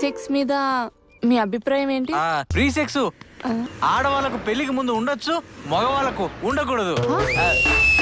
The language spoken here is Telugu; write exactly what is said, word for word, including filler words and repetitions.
సెక్స్ మీద మీ అభిప్రాయం ఏంటి? ఫ్రీ సెక్స్ ఆడవాళ్ళకు పెళ్లికి ముందు ఉండొచ్చు, మగవాళ్ళకు ఉండకూడదు.